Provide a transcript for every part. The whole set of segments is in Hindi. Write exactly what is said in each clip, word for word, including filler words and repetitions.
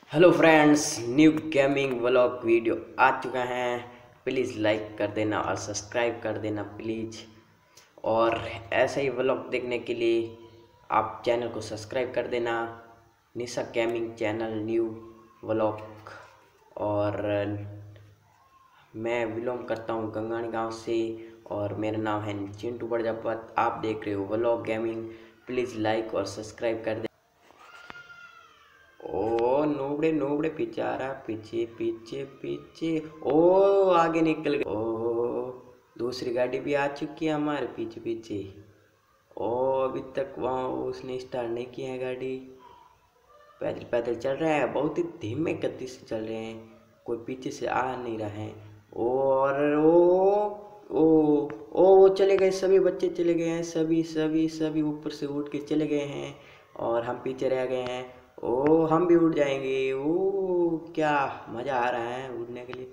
Hello friends, new gaming vlog video आ चुका है। प्लीज़ लाइक कर देना और सब्सक्राइब कर देना प्लीज़। और ऐसे ही व्लॉग देखने के लिए आप चैनल को सब्सक्राइब कर देना, Nisha gaming channel new vlog. और मैं बिलोंग करता हूँ गंगानी गांव से और मेरा नाम है चिंटू प्रजापत। आप देख रहे हो व्लॉग गेमिंग। प्लीज़ लाइक और सब्सक्राइब कर दे। ओ नोबड़े नोबड़े पीछे आ रहा, पीछे पीछे पीछे। ओ आगे निकल गए। ओ दूसरी गाड़ी भी आ चुकी है हमारे पीछे पीछे। ओ अभी तक वहाँ उसने स्टार्ट नहीं किया है गाड़ी। पैदल पैदल चल रहा है, बहुत ही धीमे गति से चल रहे हैं, कोई पीछे से आ नहीं रहा है। ओ और ओ ओ ओ वो चले गए, सभी बच्चे चले गए हैं, सभी सभी सभी ऊपर से उठ के चले गए हैं और हम पीछे रह गए हैं। ओ हम भी उड़ जाएंगे। ओ क्या मज़ा आ रहा है उड़ने के लिए।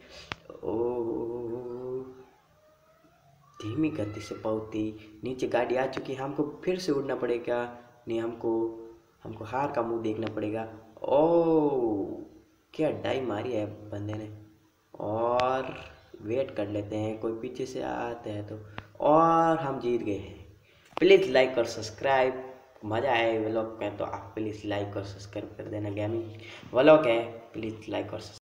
ओ धीमी गति से बहुत ही नीचे गाड़ी आ चुकी है, हमको फिर से उड़ना पड़ेगा। नहीं, हमको हमको हार का मुंह देखना पड़ेगा। ओ क्या डाई मारी है बंदे ने। और वेट कर लेते हैं, कोई पीछे से आते हैं तो। और हम जीत गए हैं। प्लीज़ लाइक और सब्सक्राइब। मज़ा आए व्लॉग में तो आप प्लीज़ लाइक और सब्सक्राइब कर देना। गेमिंग व्लॉग है, प्लीज़ लाइक और